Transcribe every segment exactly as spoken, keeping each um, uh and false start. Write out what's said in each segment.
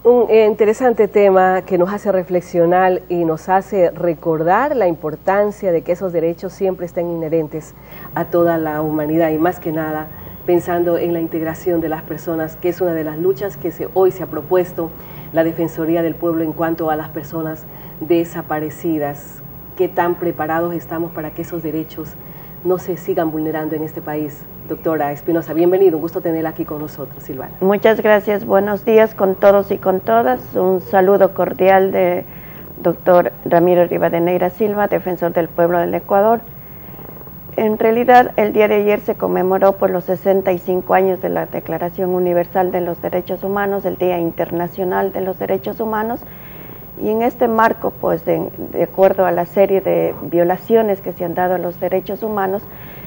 Un eh, interesante tema que nos hace reflexionar y nos hace recordar la importancia de que esos derechos siempre estén inherentes a toda la humanidad y más que nada pensando en la integración de las personas, que es una de las luchas que se, hoy se ha propuesto la Defensoría del Pueblo en cuanto a las personas desaparecidas. ¿Qué tan preparados estamos para que esos derechos no se sigan vulnerando en este país? Doctora Espinosa, bienvenido, un gusto tenerla aquí con nosotros, Silvana. Muchas gracias, buenos días con todos y con todas. Un saludo cordial de doctor Ramiro Rivadeneira Silva, defensor del pueblo del Ecuador. En realidad, el día de ayer se conmemoró por los sesenta y cinco años de la Declaración Universal de los Derechos Humanos, el Día Internacional de los Derechos Humanos, y en este marco, pues de, de acuerdo a la serie de violaciones que se han dado a los derechos humanos,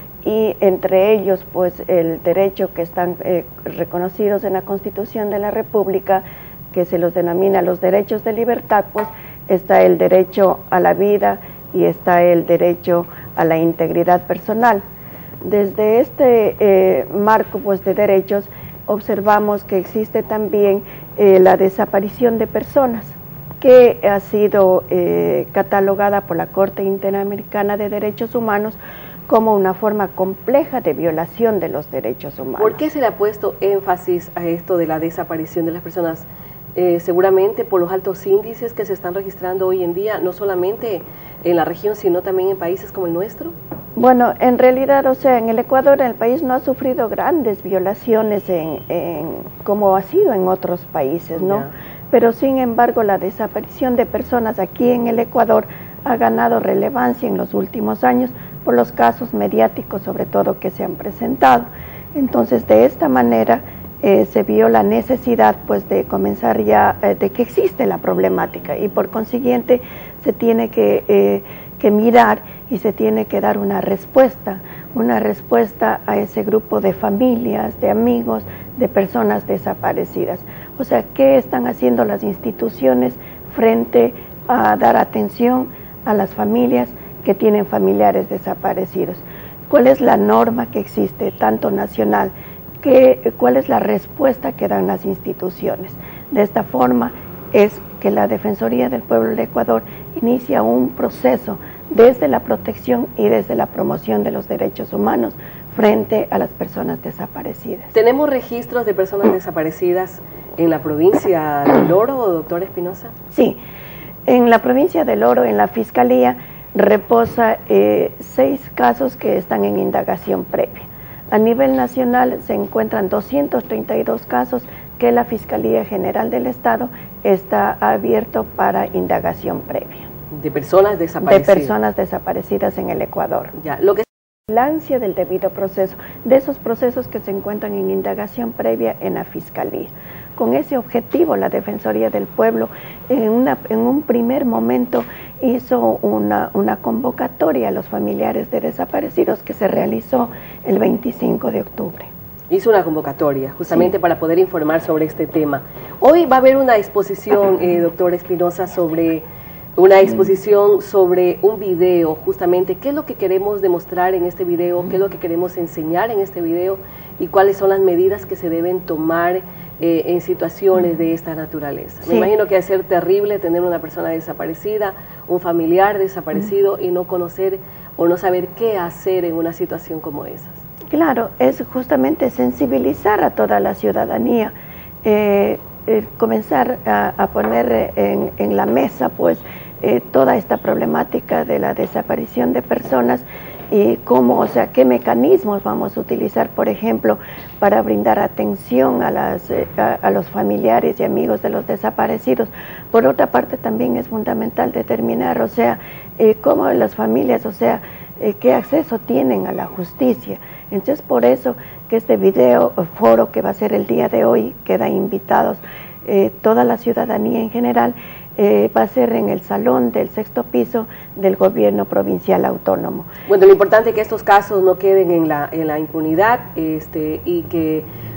y entre ellos pues el derecho que están eh, reconocidos en la Constitución de la República, que se los denomina los derechos de libertad, pues está el derecho a la vida y está el derecho a la integridad personal. Desde este eh, marco pues de derechos observamos que existe también eh, la desaparición de personas, que ha sido eh, catalogada por la Corte Interamericana de Derechos Humanos como una forma compleja de violación de los derechos humanos. ¿Por qué se le ha puesto énfasis a esto de la desaparición de las personas? Eh, seguramente por los altos índices que se están registrando hoy en día, no solamente en la región, sino también en países como el nuestro. Bueno, en realidad, o sea, en el Ecuador el país no ha sufrido grandes violaciones en, en, como ha sido en otros países, ¿no? Yeah. Pero sin embargo la desaparición de personas aquí en el Ecuador ha ganado relevancia en los últimos años por los casos mediáticos sobre todo que se han presentado. Entonces de esta manera eh, se vio la necesidad pues de comenzar ya, eh, de que existe la problemática y por consiguiente se tiene que, eh, que mirar y se tiene que dar una respuesta, una respuesta a ese grupo de familias, de amigos, de personas desaparecidas. O sea, ¿qué están haciendo las instituciones frente a dar atención a las familias que tienen familiares desaparecidos? ¿Cuál es la norma que existe, tanto nacional, que, cuál es la respuesta que dan las instituciones? De esta forma es que la Defensoría del Pueblo del Ecuador inicia un proceso desde la protección y desde la promoción de los derechos humanos frente a las personas desaparecidas. ¿Tenemos registros de personas desaparecidas en la provincia del Oro, doctora Espinosa? Sí, en la provincia del Oro, en la Fiscalía, reposa eh, seis casos que están en indagación previa. A nivel nacional se encuentran doscientos treinta y dos casos que la Fiscalía General del Estado está abierto para indagación previa. ¿De personas desaparecidas? De personas desaparecidas en el Ecuador. Ya, lo que vigilancia del debido proceso, de esos procesos que se encuentran en indagación previa en la Fiscalía. Con ese objetivo, la Defensoría del Pueblo en, una, en un primer momento hizo una, una convocatoria a los familiares de desaparecidos que se realizó el veinticinco de octubre. Hizo una convocatoria justamente sí. para poder informar sobre este tema. Hoy va a haber una exposición, eh, doctora Espinosa, sobre... una exposición sobre un video, justamente, qué es lo que queremos demostrar en este video, qué es lo que queremos enseñar en este video y cuáles son las medidas que se deben tomar eh, en situaciones de esta naturaleza. Sí. Me imagino que va a ser terrible tener una persona desaparecida, un familiar desaparecido y no conocer o no saber qué hacer en una situación como esas. Claro, es justamente sensibilizar a toda la ciudadanía, eh, eh, comenzar a, a poner en, en la mesa pues eh, toda esta problemática de la desaparición de personas y cómo, o sea, qué mecanismos vamos a utilizar, por ejemplo, para brindar atención a, las, eh, a, a los familiares y amigos de los desaparecidos. Por otra parte, también es fundamental determinar, o sea, eh, cómo las familias, o sea, eh, qué acceso tienen a la justicia. Entonces, por eso que este video foro que va a ser el día de hoy, queda invitados eh, toda la ciudadanía en general, eh, va a ser en el salón del sexto piso del gobierno provincial autónomo. Bueno, lo importante es que estos casos no queden en la, en la impunidad este, y que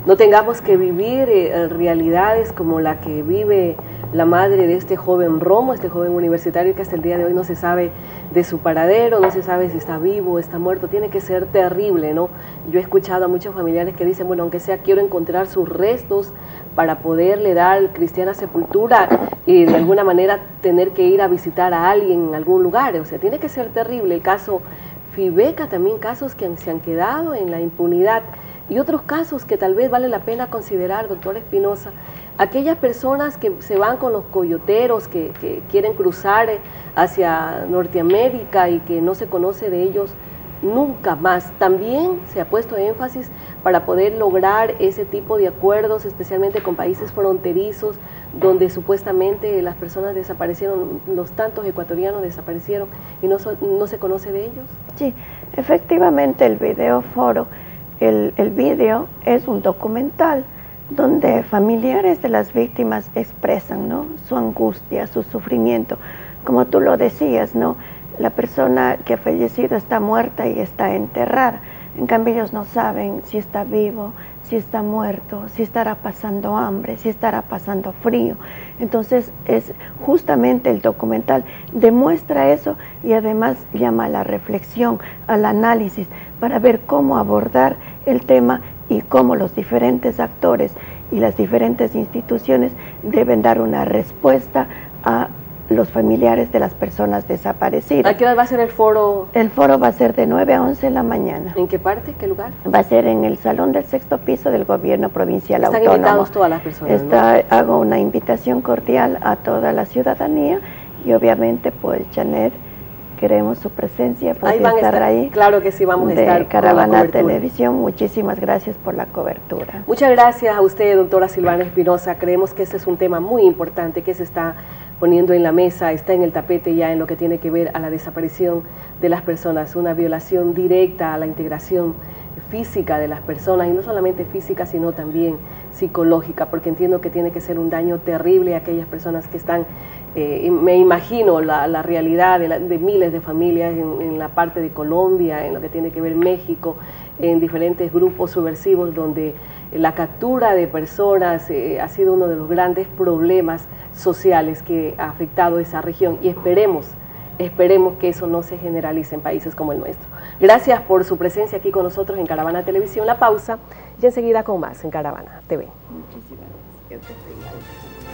no tengamos que vivir eh, realidades como la que vive la madre de este joven Romo, este joven universitario que hasta el día de hoy no se sabe de su paradero, no se sabe si está vivo o está muerto. Tiene que ser terrible, ¿no? Yo he escuchado a muchos familiares que dicen, bueno, aunque sea quiero encontrar sus restos para poderle dar cristiana sepultura y de alguna manera tener que ir a visitar a alguien en algún lugar. O sea, tiene que ser terrible. El caso Fibeca, también casos que se han quedado en la impunidad. Y otros casos que tal vez vale la pena considerar, doctor Espinosa, aquellas personas que se van con los coyoteros, que, que quieren cruzar hacia Norteamérica y que no se conoce de ellos nunca más. También se ha puesto énfasis para poder lograr ese tipo de acuerdos, especialmente con países fronterizos, donde supuestamente las personas desaparecieron, los tantos ecuatorianos desaparecieron y no, so, no se conoce de ellos. Sí, efectivamente el video foro, el, el video es un documental donde familiares de las víctimas expresan, ¿no?, su angustia, su sufrimiento. Como tú lo decías, ¿no?, la persona que ha fallecido está muerta y está enterrada. En cambio ellos no saben si está vivo, si está muerto, si estará pasando hambre, si estará pasando frío. Entonces es justamente el documental demuestra eso y además llama a la reflexión, al análisis, para ver cómo abordar el tema y cómo los diferentes actores y las diferentes instituciones deben dar una respuesta a los familiares de las personas desaparecidas. ¿A qué hora va a ser el foro? El foro va a ser de nueve a once de la mañana. ¿En qué parte? ¿Qué lugar? Va a ser en el salón del sexto piso del gobierno provincial Están autónomo. Están invitados todas las personas, Está, ¿no? Hago una invitación cordial a toda la ciudadanía y obviamente pues Janet, queremos su presencia, porque ahí van estar, a estar ahí. Claro que sí, vamos a estar. De Caravana Televisión, muchísimas gracias por la cobertura. Muchas gracias a usted, doctora Silvana Espinosa. Creemos que este es un tema muy importante que se está poniendo en la mesa, está en el tapete ya en lo que tiene que ver a la desaparición de las personas, una violación directa a la integración física de las personas, y no solamente física, sino también psicológica, porque entiendo que tiene que ser un daño terrible a aquellas personas que están, eh, me imagino la, la realidad de, la, de miles de familias en, en la parte de Colombia, en lo que tiene que ver México, en diferentes grupos subversivos donde la captura de personas eh, ha sido uno de los grandes problemas sociales que ha afectado esa región, y esperemos Esperemos que eso no se generalice en países como el nuestro. Gracias por su presencia aquí con nosotros en Caravana Televisión. La pausa y enseguida con más en Caravana T V. Muchísimas gracias.